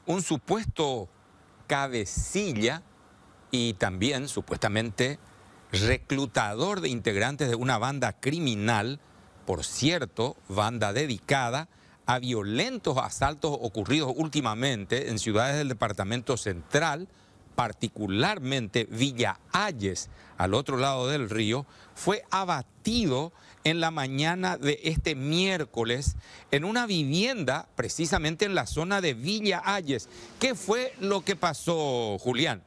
un supuesto cabecilla y también supuestamente reclutador de integrantes de una banda criminal, por cierto, banda dedicada a violentos asaltos ocurridos últimamente en ciudades del departamento central, particularmente Villa Ayes, al otro lado del río, fue abatido en la mañana de este miércoles en una vivienda precisamente en la zona de Villa Ayes. ¿Qué fue lo que pasó, Julián?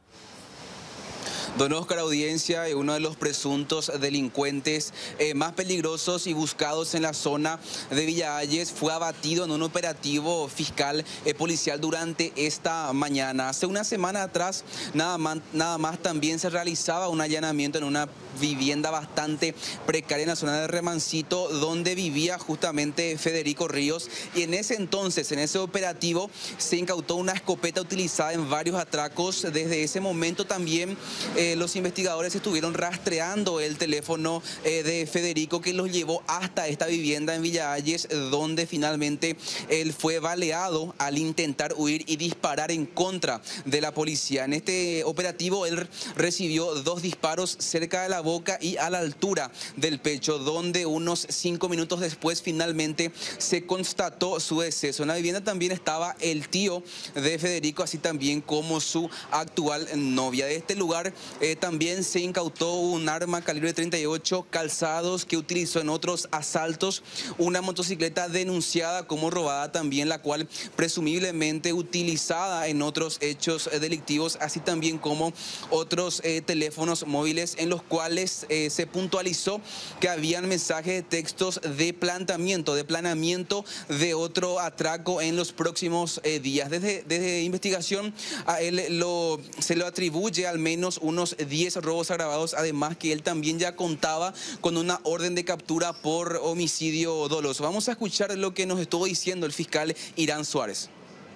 Don Oscar, audiencia, uno de los presuntos delincuentes más peligrosos y buscados en la zona de Villa Ayes fue abatido en un operativo fiscal policial durante esta mañana. Hace una semana atrás, nada más también se realizaba un allanamiento en una vivienda bastante precaria en la zona de Remancito, donde vivía justamente Federico Ríos, y en ese entonces, en ese operativo, se incautó una escopeta utilizada en varios atracos. Desde ese momento también los investigadores estuvieron rastreando el teléfono de Federico, que los llevó hasta esta vivienda en Villa Ayes, donde finalmente él fue baleado al intentar huir y disparar en contra de la policía. En este operativo él recibió 2 disparos cerca de la boca y a la altura del pecho, donde unos 5 minutos después finalmente se constató su deceso. En la vivienda también estaba el tío de Federico, así también como su actual novia. De este lugar también se incautó un arma calibre 38, calzados que utilizó en otros asaltos, una motocicleta denunciada como robada también, la cual presumiblemente utilizada en otros hechos delictivos, así también como otros teléfonos móviles en los cuales se puntualizó que habían mensajes de textos de planeamiento de otro atraco en los próximos días. Desde investigación a él se lo atribuye al menos unos 10 robos agravados, además que él también ya contaba con una orden de captura por homicidio doloso. Vamos a escuchar lo que nos estuvo diciendo el fiscal Irán Suárez.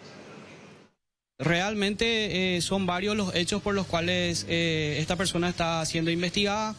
Realmente son varios los hechos por los cuales esta persona está siendo investigada.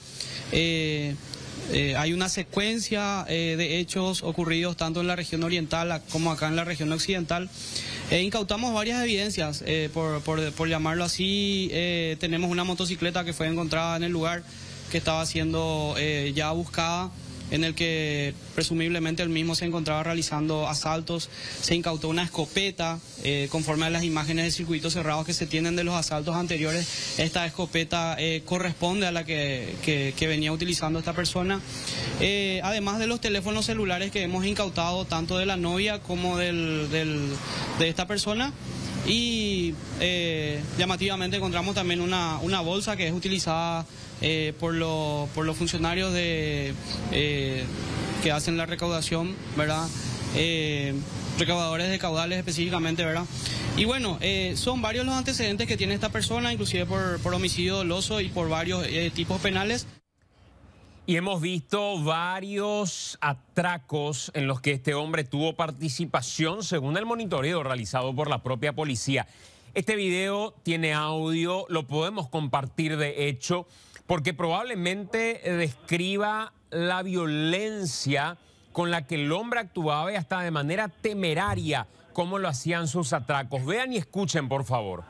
Hay una secuencia de hechos ocurridos tanto en la región oriental como acá en la región occidental. Incautamos varias evidencias, por llamarlo así. Tenemos una motocicleta que fue encontrada en el lugar, que estaba siendo ya buscada, en el que presumiblemente él mismo se encontraba realizando asaltos. Se incautó una escopeta, conforme a las imágenes de circuitos cerrados que se tienen de los asaltos anteriores. Esta escopeta corresponde a la que venía utilizando esta persona. Además de los teléfonos celulares que hemos incautado, tanto de la novia como de esta persona. Y llamativamente encontramos también una bolsa que es utilizada por los funcionarios que hacen la recaudación, ¿verdad? Recaudadores de caudales específicamente, ¿verdad? Y bueno, son varios los antecedentes que tiene esta persona, inclusive por homicidio doloso y por varios tipos penales. Y hemos visto varios atracos en los que este hombre tuvo participación, según el monitoreo realizado por la propia policía. Este video tiene audio, lo podemos compartir de hecho, porque probablemente describa la violencia con la que el hombre actuaba y hasta de manera temeraria cómo lo hacían sus atracos. Vean y escuchen, por favor.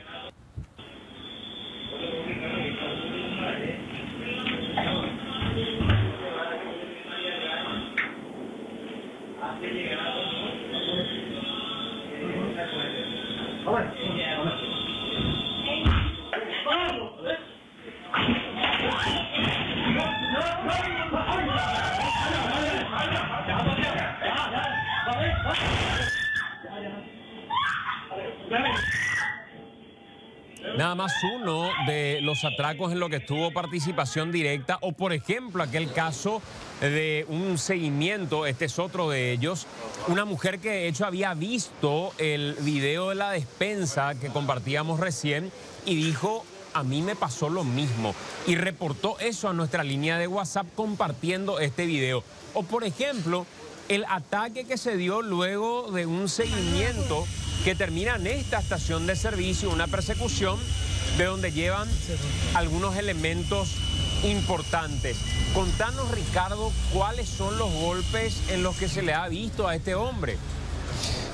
Nada más uno de los atracos en los que tuvo participación directa, o por ejemplo aquel caso de un seguimiento, este es otro de ellos, una mujer que de hecho había visto el video de la despensa que compartíamos recién y dijo: a mí me pasó lo mismo, y reportó eso a nuestra línea de WhatsApp compartiendo este video. O por ejemplo, el ataque que se dio luego de un seguimiento que termina en esta estación de servicio, una persecución de donde llevan algunos elementos importantes. Contanos, Ricardo, cuáles son los golpes en los que se le ha visto a este hombre.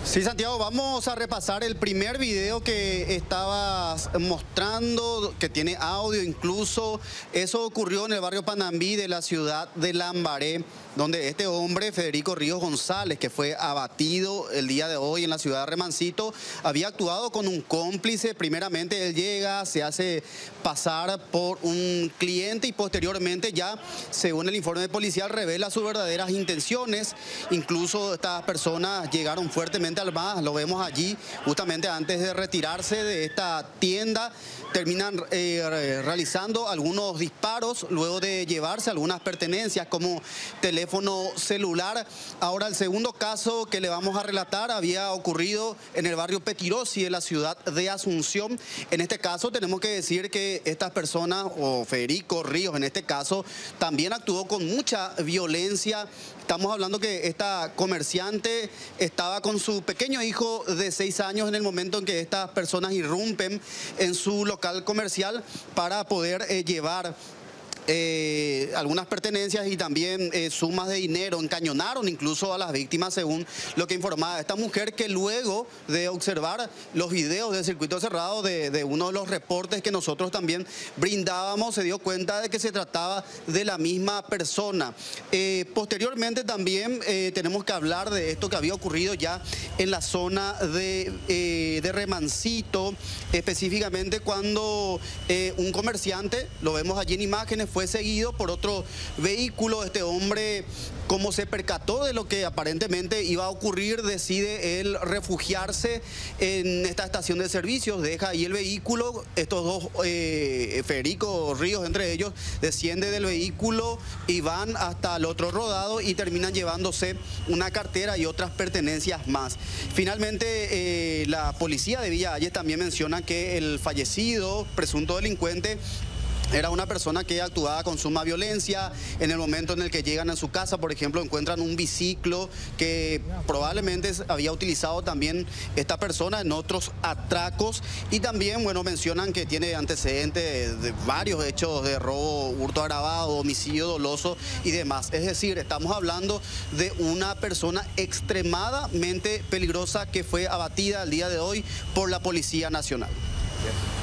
Sí, Santiago, vamos a repasar el primer video que estabas mostrando, que tiene audio incluso. Eso ocurrió en el barrio Panambí de la ciudad de Lambaré, donde este hombre, Federico Ríos González, que fue abatido el día de hoy en la ciudad de Remancito, había actuado con un cómplice. Primeramente él llega, se hace pasar por un cliente y posteriormente ya, según el informe policial, revela sus verdaderas intenciones. Incluso estas personas llegaron fuertemente al MAS, lo vemos allí, justamente antes de retirarse de esta tienda, terminan realizando algunos disparos, luego de llevarse algunas pertenencias como teléfono celular. Ahora, el segundo caso que le vamos a relatar había ocurrido en el barrio Petirosi de la ciudad de Asunción. En este caso tenemos que decir que estas personas, o Federico Ríos en este caso, también actuó con mucha violencia. Estamos hablando que esta comerciante estaba con su pequeño hijo de 6 años en el momento en que estas personas irrumpen en su local comercial para poder llevar algunas pertenencias y también sumas de dinero. Encañonaron incluso a las víctimas, según lo que informaba esta mujer, que luego de observar los videos del circuito cerrado de uno de los reportes que nosotros también brindábamos, se dio cuenta de que se trataba de la misma persona. Posteriormente también tenemos que hablar de esto que había ocurrido ya en la zona de Remancito, específicamente cuando un comerciante, lo vemos allí en imágenes, fue seguido por otro vehículo. Este hombre, como se percató de lo que aparentemente iba a ocurrir, decide él refugiarse en esta estación de servicios, deja ahí el vehículo. Estos dos, Federico Ríos entre ellos, desciende del vehículo y van hasta el otro rodado y terminan llevándose una cartera y otras pertenencias más. Finalmente, la policía de Villa Ayes también menciona que el fallecido, presunto delincuente, era una persona que actuaba con suma violencia. En el momento en el que llegan a su casa, por ejemplo, encuentran un biciclo que probablemente había utilizado también esta persona en otros atracos. Y también, bueno, mencionan que tiene antecedentes de varios hechos de robo, hurto agravado, homicidio doloso y demás. Es decir, estamos hablando de una persona extremadamente peligrosa que fue abatida el día de hoy por la Policía Nacional.